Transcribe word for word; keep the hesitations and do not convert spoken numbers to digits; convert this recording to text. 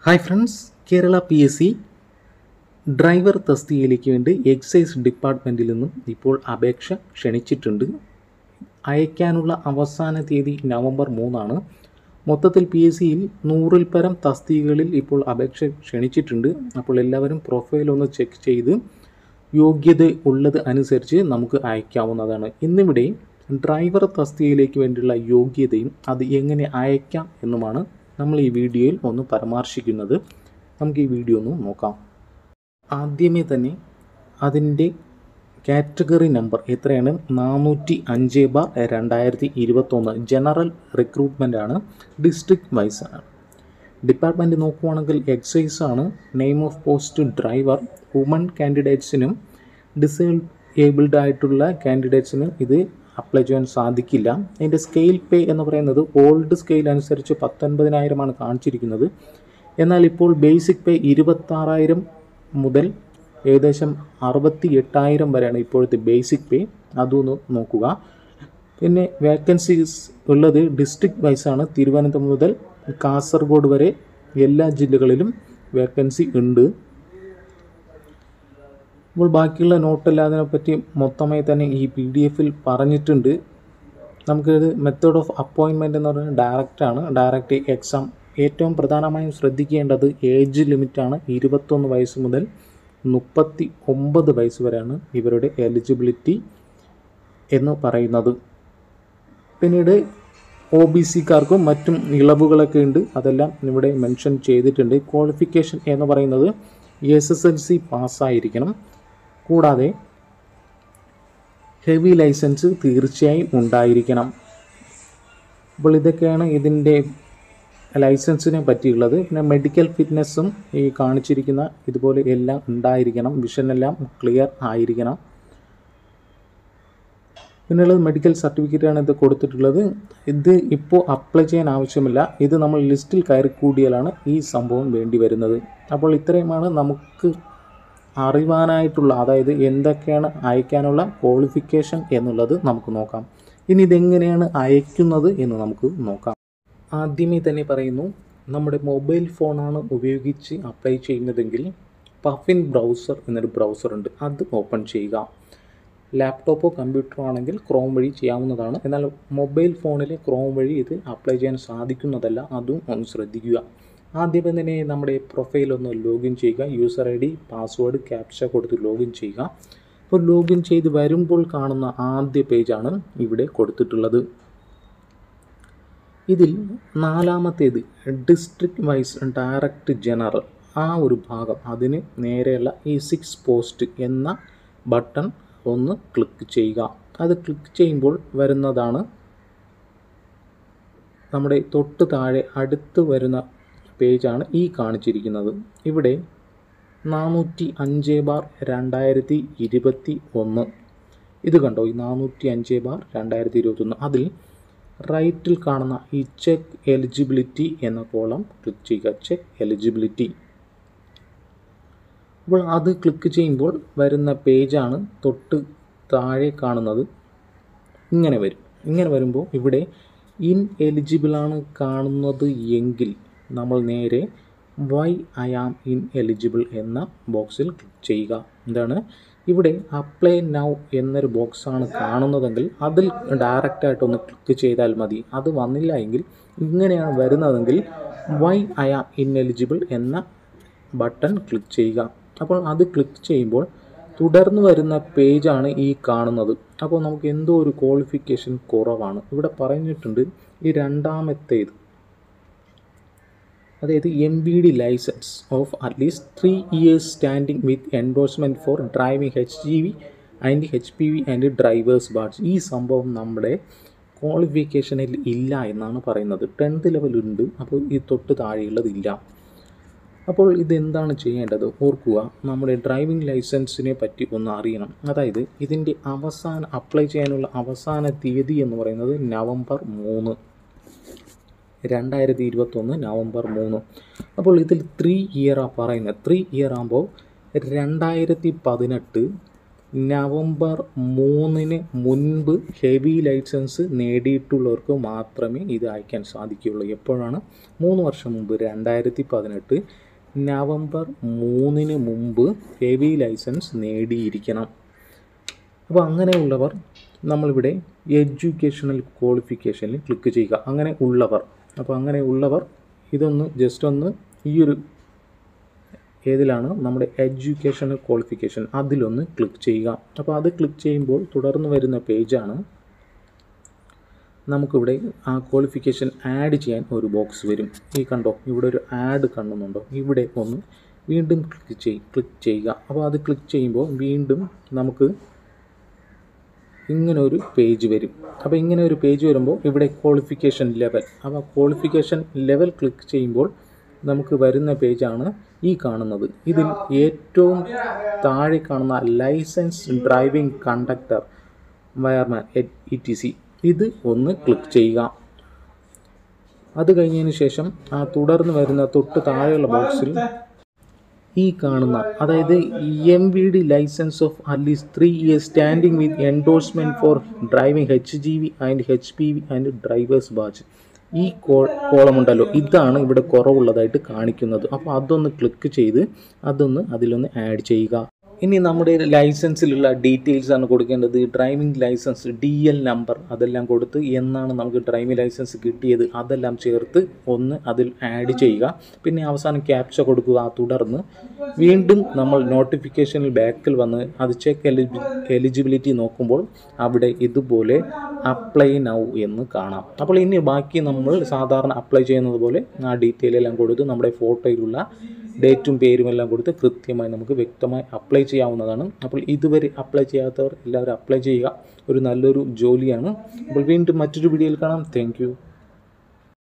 Hi friends, Kerala P S C driver തസ്തികയിലേക്ക് വേണ്ടി excise ഡിപ്പാർട്ട്മെൻറ്റിൽ നിന്നും ഇപ്പോൾ അപേക്ഷ ക്ഷണിച്ചിട്ടുണ്ട്. അയക്കാനുള്ള അവസാന തീയതി നവംബർ മൂന്നാണ്. മൊത്തത്തിൽ പി എസ് സിയിൽ നൂറിൽ പരം തസ്തികകളിൽ ഇപ്പോൾ അപേക്ഷ ക്ഷണിച്ചിട്ടുണ്ട്. അപ്പോൾ എല്ലാവരും പ്രൊഫൈൽ ഒന്ന് ചെക്ക് ചെയ്ത് യോഗ്യത ഉള്ളത് അനുസരിച്ച് നമുക്ക് അയക്കാവുന്നതാണ്. ഇന്നിവിടെ ഡ്രൈവർ തസ്തികയിലേക്ക് വേണ്ടിയുള്ള യോഗ്യതയും അത് എങ്ങനെ അയക്കാം എന്നുമാണ് നമ്മൾ ഈ വീഡിയോയിൽ ഒന്ന് പരാമർശിക്കുന്നത്. നമുക്ക് ഈ വീഡിയോ ഒന്ന് നോക്കാം. ആദ്യമേ തന്നെ അതിൻ്റെ കാറ്റഗറി നമ്പർ എത്രയാണ്? നാനൂറ്റി അഞ്ച് ബാർ രണ്ടായിരത്തി ഇരുപത്തൊന്ന് ജനറൽ റിക്രൂട്ട്മെൻ്റ് ആണ്. ഡിസ്ട്രിക്ട് വൈസ് ആണ്. ഡിപ്പാർട്ട്മെൻറ്റ് നോക്കുവാണെങ്കിൽ എക്സൈസ് ആണ്. Name of post driver. Woman കാൻഡിഡേറ്റ്സിനും ഡിസേബിൾഡ് ആയിട്ടുള്ള കാൻഡിഡേറ്റ്സിനും ഇത് അപ്ലൈ ചെയ്യാൻ സാധിക്കില്ല. അതിൻ്റെ സ്കെയിൽ പേ എന്ന് പറയുന്നത് ഓൾഡ് സ്കെയിൽ അനുസരിച്ച് പത്തൊൻപതിനായിരമാണ് കാണിച്ചിരിക്കുന്നത്. എന്നാൽ ഇപ്പോൾ ബേസിക് പേ ഇരുപത്താറായിരം മുതൽ ഏകദേശം അറുപത്തി എട്ടായിരം വരെയാണ് ഇപ്പോഴത്തെ ബേസിക് പേ. അതൊന്ന് നോക്കുക. പിന്നെ വേക്കൻസീസ് ഉള്ളത് ഡിസ്ട്രിക്ട് വൈസാണ്. തിരുവനന്തപുരം മുതൽ കാസർഗോഡ് വരെ എല്ലാ ജില്ലകളിലും വേക്കൻസി ഉണ്ട്. അപ്പോൾ ബാക്കിയുള്ള നോട്ടെല്ലാം അതിനെപ്പറ്റി മൊത്തമായി തന്നെ ഈ പി ഡി എഫിൽ പറഞ്ഞിട്ടുണ്ട്. നമുക്കിത് മെത്തേഡ് ഓഫ് അപ്പോയിൻമെൻറ്റ് എന്ന് പറയുന്നത് ഡയറക്റ്റാണ്. Direct exam. ഏറ്റവും പ്രധാനമായും ശ്രദ്ധിക്കേണ്ടത് ഏജ് ലിമിറ്റാണ്. ഇരുപത്തൊന്ന് വയസ്സ് മുതൽ മുപ്പത്തി ഒമ്പത് വയസ്സ് വരെയാണ് ഇവരുടെ എലിജിബിലിറ്റി എന്ന് പറയുന്നത്. പിന്നീട് ഒ ബി സിക്കാർക്കും മറ്റും ഇളവുകളൊക്കെ ഉണ്ട്. അതെല്ലാം ഇവിടെ മെൻഷൻ ചെയ്തിട്ടുണ്ട്. ക്വാളിഫിക്കേഷൻ എന്ന് പറയുന്നത് എസ് എസ് എൽ സി പാസ്സായിരിക്കണം. കൂടാതെ ഹെവി ലൈസൻസ് തീർച്ചയായും ഉണ്ടായിരിക്കണം. അപ്പോൾ ഇതൊക്കെയാണ് ഇതിൻ്റെ ലൈസൻസിനെ പറ്റിയുള്ളത്. പിന്നെ മെഡിക്കൽ ഫിറ്റ്നസ്സും ഈ കാണിച്ചിരിക്കുന്ന ഇതുപോലെ എല്ലാം ഉണ്ടായിരിക്കണം. വിഷനെല്ലാം ക്ലിയർ ആയിരിക്കണം. പിന്നെയുള്ളത് മെഡിക്കൽ സർട്ടിഫിക്കറ്റാണ് ഇത് കൊടുത്തിട്ടുള്ളത്. ഇത് ഇപ്പോൾ അപ്ലൈ ചെയ്യാൻ ആവശ്യമില്ല. ഇത് നമ്മൾ ലിസ്റ്റിൽ കയറി കൂടിയാലാണ് ഈ സംഭവം വേണ്ടി വരുന്നത്. അപ്പോൾ ഇത്രയുമാണ് നമുക്ക് അറിവാനായിട്ടുള്ള, അതായത് എന്തൊക്കെയാണ് അയക്കാനുള്ള ക്വാളിഫിക്കേഷൻ എന്നുള്ളത് നമുക്ക് നോക്കാം. ഇനി ഇതെങ്ങനെയാണ് അയക്കുന്നത് എന്ന് നമുക്ക് നോക്കാം. ആദ്യമേ തന്നെ പറയുന്നു, നമ്മുടെ മൊബൈൽ ഫോണാണ് ഉപയോഗിച്ച് അപ്ലൈ ചെയ്യുന്നതെങ്കിൽ പഫിൻ ബ്രൗസർ എന്നൊരു ബ്രൗസർ ഉണ്ട്. അത് ഓപ്പൺ ചെയ്യുക. ലാപ്ടോപ്പോ കമ്പ്യൂട്ടറോ ആണെങ്കിൽ ക്രോം വഴി ചെയ്യാവുന്നതാണ്. എന്നാൽ മൊബൈൽ ഫോണിലെ ക്രോം വഴി ഇത് അപ്ലൈ ചെയ്യാൻ സാധിക്കുന്നതല്ല. അതും ഒന്ന് ശ്രദ്ധിക്കുക. ആദ്യമേ തന്നെ നമ്മുടെ പ്രൊഫൈൽ ഒന്ന് ലോഗിൻ ചെയ്യുക. User I D, password, captcha കൊടുത്ത് ലോഗിൻ ചെയ്യുക. അപ്പോൾ ലോഗിൻ ചെയ്ത് വരുമ്പോൾ കാണുന്ന ആദ്യ പേജാണ് ഇവിടെ കൊടുത്തിട്ടുള്ളത്. ഇതിൽ നാലാമത്തേത് ഡിസ്ട്രിക്ട് വൈസ് ഡയറക്റ്റ് ജനറൽ, ആ ഒരു ഭാഗം, അതിന് നേരെയുള്ള ഈ സിക്സ് പോസ്റ്റ് എന്ന ബട്ടൺ ഒന്ന് ക്ലിക്ക് ചെയ്യുക. അത് ക്ലിക്ക് ചെയ്യുമ്പോൾ വരുന്നതാണ് നമ്മുടെ തൊട്ട് താഴെ അടുത്ത് വരുന്ന പേജാണ് ഈ കാണിച്ചിരിക്കുന്നത്. ഇവിടെ നാനൂറ്റി അഞ്ച് ബാർ രണ്ടായിരത്തി ഇരുപത്തി ഒന്ന് ഇത് കണ്ടോ? ഈ നാനൂറ്റി അഞ്ച് ബാർ രണ്ടായിരത്തി ഇരുപത്തൊന്ന് അതിൽ റൈറ്റിൽ കാണുന്ന ഈ ചെക്ക് എലിജിബിലിറ്റി എന്ന കോളം ക്ലിക്ക് ചെയ്യുക. Check eligibility. അപ്പോൾ അത് ക്ലിക്ക് ചെയ്യുമ്പോൾ വരുന്ന പേജാണ് തൊട്ട് താഴെ കാണുന്നത്. ഇങ്ങനെ വരും. ഇങ്ങനെ വരുമ്പോൾ ഇവിടെ ഇൻ എലിജിബിളാണ് കാണുന്നത് എങ്കിൽ നമ്മൾ നേരെ why I am ineligible എന്ന ബോക്സിൽ ക്ലിക്ക് ചെയ്യുക. എന്താണ് ഇവിടെ അപ്ലൈ നൗ എന്നൊരു ബോക്സാണ് കാണുന്നതെങ്കിൽ അതിൽ ഡയറക്റ്റായിട്ടൊന്ന് ക്ലിക്ക് ചെയ്താൽ മതി. അത് വന്നില്ല എങ്കിൽ ഇങ്ങനെയാണ് വരുന്നതെങ്കിൽ why I am ineligible എന്ന ബട്ടൺ ക്ലിക്ക് ചെയ്യുക. അപ്പോൾ അത് ക്ലിക്ക് ചെയ്യുമ്പോൾ തുടർന്ന് വരുന്ന പേജാണ് ഈ കാണുന്നത്. അപ്പോൾ നമുക്ക് എന്തോ ഒരു ക്വാളിഫിക്കേഷൻ കുറവാണ്. ഇവിടെ പറഞ്ഞിട്ടുണ്ട് ഈ രണ്ടാമത്തേത്, അതായത് M V D licence of at least three years standing with endorsement for driving H G V and H P V and drivers badge. ഈ സംഭവം നമ്മുടെ ക്വാളിഫിക്കേഷനിൽ ഇല്ല എന്നാണ് പറയുന്നത്. ടെൻത്ത് ലെവലുണ്ട്. അപ്പോൾ ഈ തൊട്ട് താഴെയുള്ളതില്ല. അപ്പോൾ ഇതെന്താണ് ചെയ്യേണ്ടത്? ഓർക്കുക, നമ്മുടെ ഡ്രൈവിംഗ് ലൈസൻസിനെ പറ്റി ഒന്ന് അറിയണം. അതായത് ഇതിൻ്റെ അവസാന അപ്ലൈ ചെയ്യാനുള്ള അവസാന തീയതി എന്ന് പറയുന്നത് നവംബർ മൂന്ന് രണ്ടായിരത്തി ഇരുപത്തൊന്ന് നവംബർ മൂന്ന്. അപ്പോൾ ഇതിൽ ത്രീ ഇയറാണ് പറയുന്നത്. ത്രീ ഇയർ ആകുമ്പോൾ രണ്ടായിരത്തി പതിനെട്ട് നവംബർ മൂന്നിന് മുൻപ് ഹെവി ലൈസൻസ് നേടിയിട്ടുള്ളവർക്ക് മാത്രമേ ഇത് അയക്കാൻ സാധിക്കുകയുള്ളൂ. എപ്പോഴാണ്? മൂന്ന് വർഷം മുമ്പ്, രണ്ടായിരത്തി പതിനെട്ട് നവംബർ മൂന്നിന് മുമ്പ് ഹെവി ലൈസൻസ് നേടിയിരിക്കണം. അപ്പോൾ അങ്ങനെയുള്ളവർ നമ്മളിവിടെ എഡ്യൂക്കേഷണൽ ക്വാളിഫിക്കേഷനിൽ ക്ലിക്ക് ചെയ്യുക. അങ്ങനെ ഉള്ളവർ അപ്പോൾ അങ്ങനെ ഉള്ളവർ ഇതൊന്ന് ജസ്റ്റ് ഒന്ന് ഈ ഒരു ഏതിലാണ് നമ്മുടെ എഡ്യൂക്കേഷണൽ ക്വാളിഫിക്കേഷൻ അതിലൊന്ന് ക്ലിക്ക് ചെയ്യുക. അപ്പോൾ അത് ക്ലിക്ക് ചെയ്യുമ്പോൾ തുടർന്ന് വരുന്ന പേജാണ്. നമുക്കിവിടെ ആ ക്വാളിഫിക്കേഷൻ ആഡ് ചെയ്യാൻ ഒരു ബോക്സ് വരും. ഈ കണ്ടോ, ഇവിടെ ഒരു ആഡ് കാണുന്നുണ്ടോ? ഇവിടെ ഒന്ന് വീണ്ടും ക്ലിക്ക് ചെയ് ക്ലിക്ക് ചെയ്യുക. അപ്പോൾ അത് ക്ലിക്ക് ചെയ്യുമ്പോൾ വീണ്ടും നമുക്ക് ഇങ്ങനെ ഒരു പേജ് വരും. അപ്പോൾ ഇങ്ങനെ ഒരു പേജ് വരുമ്പോൾ ഇവിടെ ക്വാളിഫിക്കേഷൻ ലെവൽ, അപ്പോൾ ക്വാളിഫിക്കേഷൻ ലെവൽ ക്ലിക്ക് ചെയ്യുമ്പോൾ നമുക്ക് വരുന്ന പേജാണ് ഈ കാണുന്നത്. ഇതിൽ ഏറ്റവും താഴെ കാണുന്ന licence driving conductor wireman E T C ഇത് ഒന്ന് ക്ലിക്ക് ചെയ്യുക. അത് കഴിഞ്ഞതിന് ശേഷം ആ തുടർന്ന് വരുന്ന തൊട്ട് താഴെയുള്ള ബോക്സിൽ ഈ കാണുന്ന, അതായത് M V D licence of at least three years standing with endorsement for driving H G V and H P V and drivers badge, ഈ കോ കോളമുണ്ടല്ലോ ഇതാണ് ഇവിടെ കുറവുള്ളതായിട്ട് കാണിക്കുന്നത്. അപ്പോൾ അതൊന്ന് ക്ലിക്ക് ചെയ്ത് അതൊന്ന് അതിലൊന്ന് ആഡ് ചെയ്യുക. ഇനി നമ്മുടെ ലൈസൻസിലുള്ള ഡീറ്റെയിൽസ് ആണ് കൊടുക്കേണ്ടത്. Driving licence D L number അതെല്ലാം കൊടുത്ത് എന്നാണ് നമുക്ക് ഡ്രൈവിംഗ് ലൈസൻസ് കിട്ടിയത് അതെല്ലാം ചേർത്ത് ഒന്ന് അതിൽ ആഡ് ചെയ്യുക. പിന്നെ അവസാനം ക്യാപ്ച കൊടുക്കുക. തുടർന്ന് വീണ്ടും നമ്മൾ നോട്ടിഫിക്കേഷനിൽ ബാക്കിൽ വന്ന് അത് ചെക്ക് എലിജി എലിജിബിലിറ്റി നോക്കുമ്പോൾ അവിടെ ഇതുപോലെ അപ്ലൈ നൗ എന്ന് കാണാം. അപ്പോൾ ഇനി ബാക്കി നമ്മൾ സാധാരണ അപ്ലൈ ചെയ്യുന്നത് പോലെ ആ ഡീറ്റെയിൽ എല്ലാം കൊടുത്ത് നമ്മുടെ ഫോട്ടോയിലുള്ള ഡേറ്റും പേരും എല്ലാം കൊടുത്ത് കൃത്യമായി നമുക്ക് വ്യക്തമായി അപ്ലൈ ചെയ്യാവുന്നതാണ്. അപ്പോൾ ഇതുവരെ അപ്ലൈ ചെയ്യാത്തവർ എല്ലാവരും അപ്ലൈ ചെയ്യുക. ഒരു നല്ലൊരു ജോലിയാണ്. അപ്പോൾ വീണ്ടും മറ്റൊരു വീഡിയോയിൽ കാണാം. Thank U.